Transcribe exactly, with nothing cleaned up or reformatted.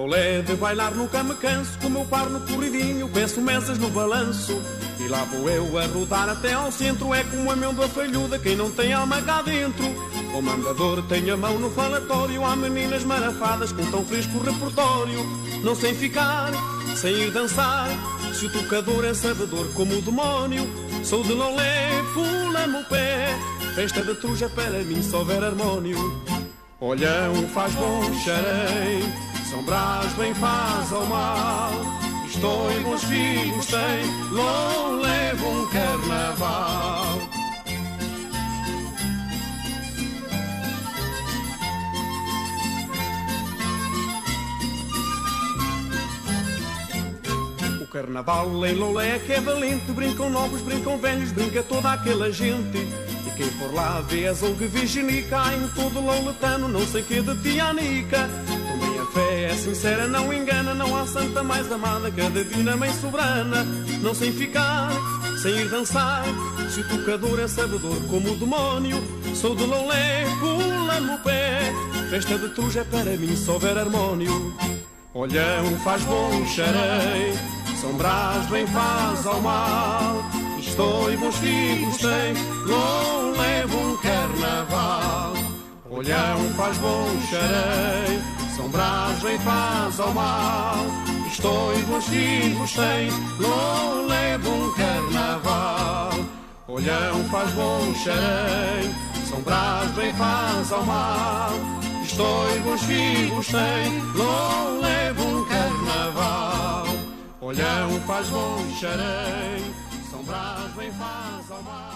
lolé de bailar nunca me canso, com o meu par no corridinho, peço mesas no balanço. E lá vou eu a rodar até ao centro, é como a amêndoa falhuda, quem não tem alma cá dentro. O mandador tem a mão no falatório, há meninas marafadas com tão fresco repertório. Não sei ficar, sem ir dançar, se o tocador é sabedor como o demónio. Sou de lolé, pula-me o pé, festa de truja para mim só houver harmónio. Olhão faz bom xarém, São Brás bem faz ao mal. Estou em bons filhos, tem, lolé bom carnaval. O carnaval em lolé que é valente, brincam novos, brincam velhos, brinca toda aquela gente. E quem for lá vê azougue virginica, em todo lauletano, não sei que de tianica. Também a fé é sincera, não engana, não há santa mais amada que a divina mãe soberana. Não sei ficar, sem ir dançar, se o tocador é sabedor como o demónio. Sou de lolé, pula-me o pé, festa de truja para mim só houver harmónio. Olhão faz bom xarei, São Brás bem faz ao mal. Estou e bons filhos tem, lolé bom carnaval. Olhão faz bom xarei, São Brás bem faz ao mal. Estou e bons filhos tem, lolé bom carnaval. Olhão faz bom xarei, São Brás bem faz ao mal. Estou e bons filhos tem, lolé bom carnaval. Olhão faz bom xarém, São Brás bem faz ao mar.